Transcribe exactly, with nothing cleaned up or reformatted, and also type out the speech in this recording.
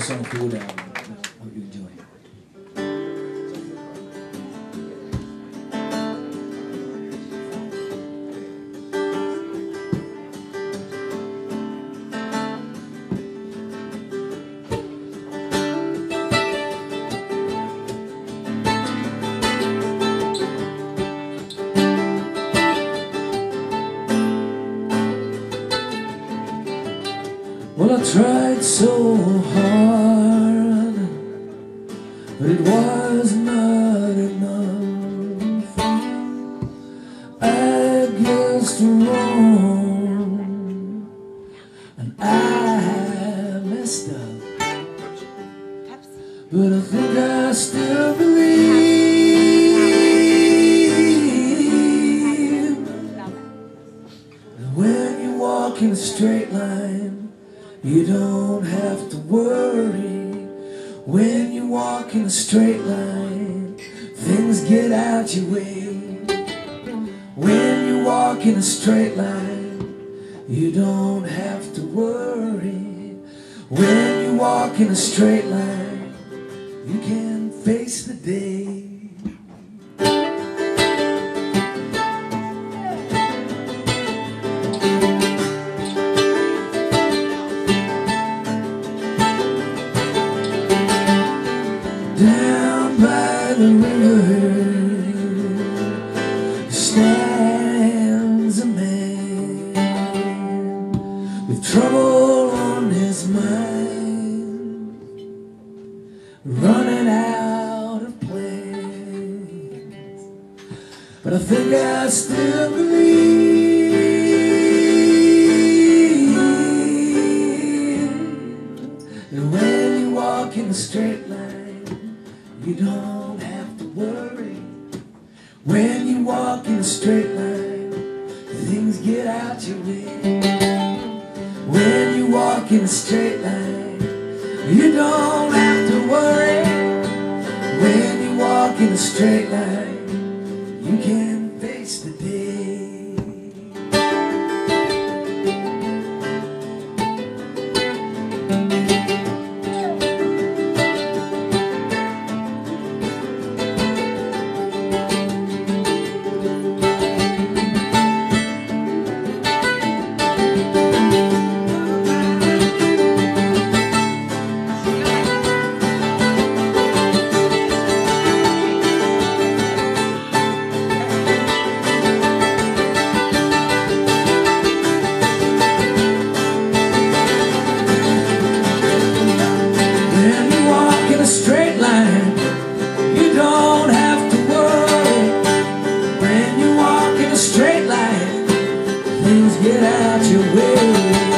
song for Wood album. I hope you enjoy it. Well, I tried so hard, but it was not enough. I guessed wrong, and I messed up. But I think I still believe that when you walk in a straight line, you don't have to worry. When you walk in a straight line, things get out your way. When you walk in a straight line, you don't have to worry. When you walk in a straight line, you can face the day. Down by the river stands a man with trouble on his mind, running out of plans. But I think I still believe that when you walk in a straight line, you don't have to worry. When you walk in a straight line, things get out your way. When you walk in a straight line, you don't have to worry. When you walk in a straight line, you can face the day. A straight line, you don't have to worry. When you walk in a straight line, things get out your way.